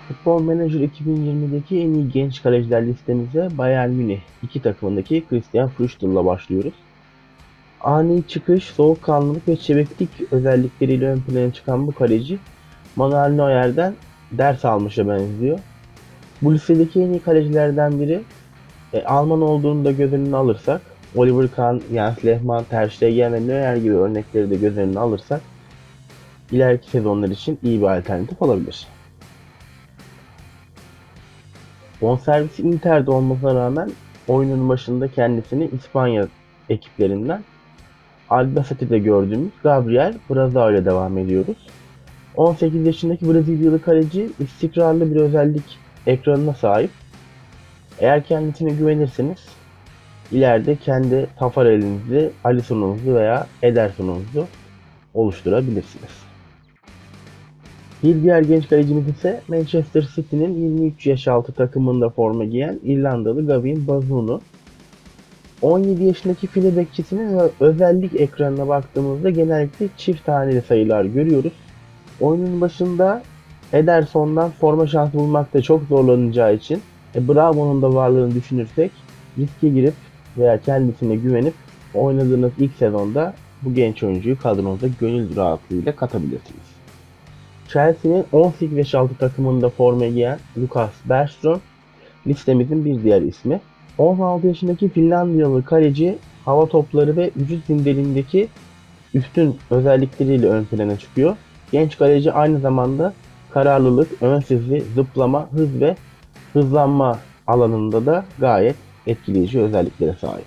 Futbol Manager 2020'deki en iyi genç kaleciler listemize Bayern Münih iki takımındaki Christian Früchtel'la başlıyoruz. Ani çıkış, soğukkanlılık ve çeviklik özellikleriyle ön plana çıkan bu kaleci Manuel Neuer'den ders almışa benziyor. Bu listedeki en iyi kalecilerden biri. Alman olduğunu da göz önüne alırsak, Oliver Kahn, Jens Lehmann, Ter Stegen ve Neuer gibi örnekleri de göz önüne alırsak ileriki sezonlar için iyi bir alternatif olabilir. Bonservisi Inter'de olmasına rağmen oyunun başında kendisini İspanya ekiplerinden Albacete'de gördüğümüz Gabriel Brazao ile devam ediyoruz. 18 yaşındaki Brezilyalı kaleci istikrarlı bir özellik ekranına sahip. Eğer kendisine güvenirseniz ileride kendi Tafarel'inizi, Alisson'unuzu veya Ederson'unuzu oluşturabilirsiniz. Bir diğer genç kalecimiz ise Manchester City'nin 23 yaş altı takımında forma giyen İrlandalı Gavin Bazunu. 17 yaşındaki file bekçisinin özellik ekranına baktığımızda genellikle çift taneli sayılar görüyoruz. Oyunun başında Ederson'dan forma şansı bulmakta çok zorlanacağı için Bravo'nun da varlığını düşünürsek riske girip veya kendisine güvenip oynadığınız ilk sezonda bu genç oyuncuyu kadronuza gönül rahatlığıyla katabilirsiniz. Chelsea'nin 18 yaş altı takımında forma giyen Lukas Bergström listemizin bir diğer ismi. 16 yaşındaki Finlandiyalı kaleci hava topları ve vücut zindelindeki üstün özellikleriyle ön plana çıkıyor. Genç kaleci aynı zamanda kararlılık, ön sezi, zıplama, hız ve hızlanma alanında da gayet etkileyici özelliklere sahip.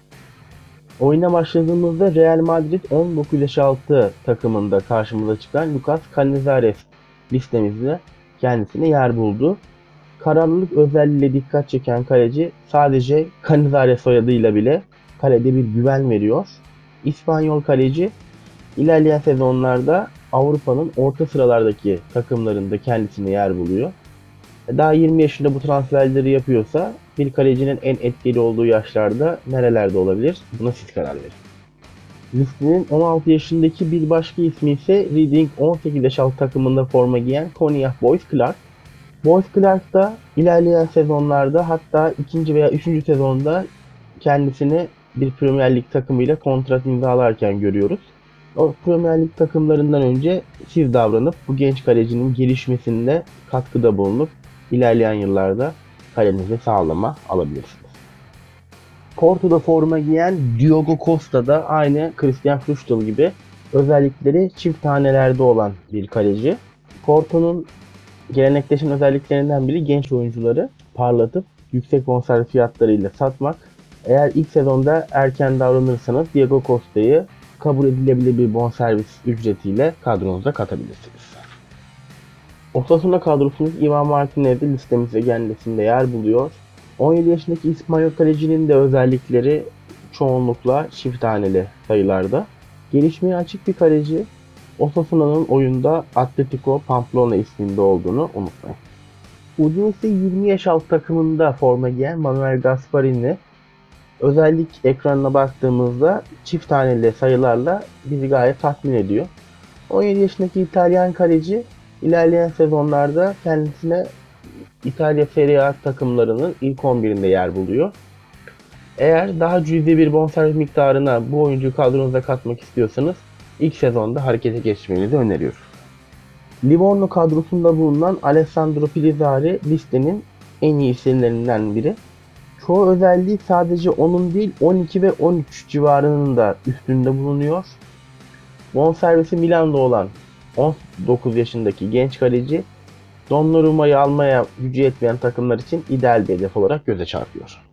Oyuna başladığımızda Real Madrid 19 yaş altı takımında karşımıza çıkan Lucas Canizares listemizde kendisine yer buldu. Kararlılık özelliğiyle dikkat çeken kaleci sadece Canizares soyadıyla bile kalede bir güven veriyor. İspanyol kaleci ilerleyen sezonlarda Avrupa'nın orta sıralardaki takımlarında kendisine yer buluyor. Daha 20 yaşında bu transferleri yapıyorsa bir kalecinin en etkili olduğu yaşlarda nerelerde olabilir? Buna siz karar verin. Listenin 16 yaşındaki bir başka ismi ise Reading 18 yaş altı takımında forma giyen Konya Boys Clark. Boys Clark da ilerleyen sezonlarda hatta 2. veya 3. sezonda kendisini bir Premier Lig takımıyla kontrat imzalarken görüyoruz. O Premier Lig takımlarından önce siz davranıp bu genç kalecinin gelişmesinde katkıda bulunup ilerleyen yıllarda kalenize sağlama alabilirsiniz. Porto'da forma giyen Diogo Costa da aynı Christian Früchtel gibi özellikleri çift tanelerde olan bir kaleci. Porto'nun gelenekleşen özelliklerinden biri genç oyuncuları parlatıp yüksek bonservis fiyatlarıyla satmak. Eğer ilk sezonda erken davranırsanız Diogo Costa'yı kabul edilebilir bir bonservis ücretiyle kadronuza katabilirsiniz. Osasuna kadrosunun Ivan Martinez de listemizde kendisinde yer buluyor. 17 yaşındaki İspanyol kalecinin de özellikleri çoğunlukla çift taneli sayılarda. Gelişmeye açık bir kaleci, Osasuna'nın oyunda Atletico Pamplona isminde olduğunu unutmayın. Udinese 20 yaş altı takımında forma giyen Manuel Gasparini özellik ekranına baktığımızda çift taneli sayılarla bizi gayet tatmin ediyor. 17 yaşındaki İtalyan kaleci ilerleyen sezonlarda kendisine İtalya Serie A takımlarının ilk 11'inde yer buluyor. Eğer daha cüzi bir bonservis miktarına bu oyuncuyu kadronuza katmak istiyorsanız ilk sezonda harekete geçmenizi öneriyoruz. Livorno kadrosunda bulunan Alessandro Pilizari listenin en iyi isimlerinden biri. Çoğu özelliği sadece onun değil 12 ve 13 civarının da üstünde bulunuyor. Bonservisi Milan'da olan 19 yaşındaki genç kaleci Donnarumma'yı almaya gücü yetmeyen takımlar için ideal bir hedef olarak göze çarpıyor.